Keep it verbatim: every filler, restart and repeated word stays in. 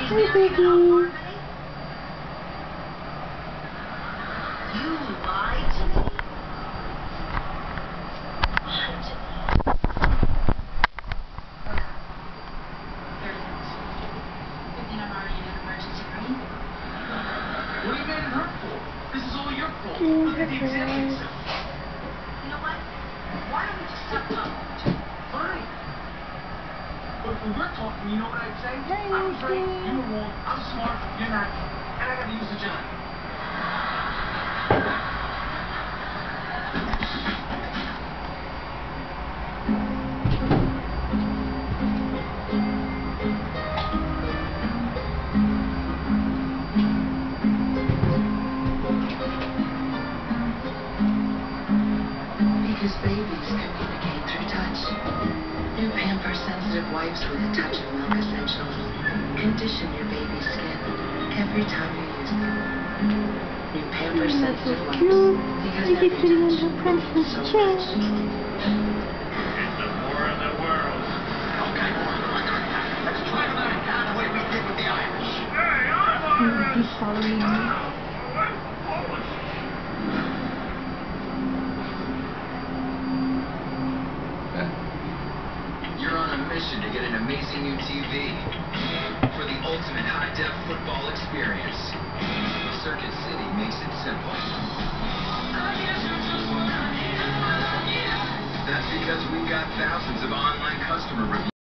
Iggy. You lied to me? Lied to me. Okay. Good thing I'm already in an emergency room. What are you mad at her for? This is all your fault. Look at the executive. You know what? Why don't we just stop talking? Fine. But if we were talking, you know what I'd say? I was right, you were wrong, I'm smart, you're not, and I gotta use the job. Because babies communicate through touch. New Pamper-sensitive wipes with a touch of milk essentials condition your baby's skin every time you use them. New Pamper-sensitive wipes. Because Iggy every sitting on touch her princess so chair. much. It's the war of the world. Okay, let's try to learn how the way we did with the Irish. Hey, I'm He's following me. You're on a mission to get an amazing new T V for the ultimate high-def football experience. Circuit City makes it simple. That's because we've got thousands of online customer reviews.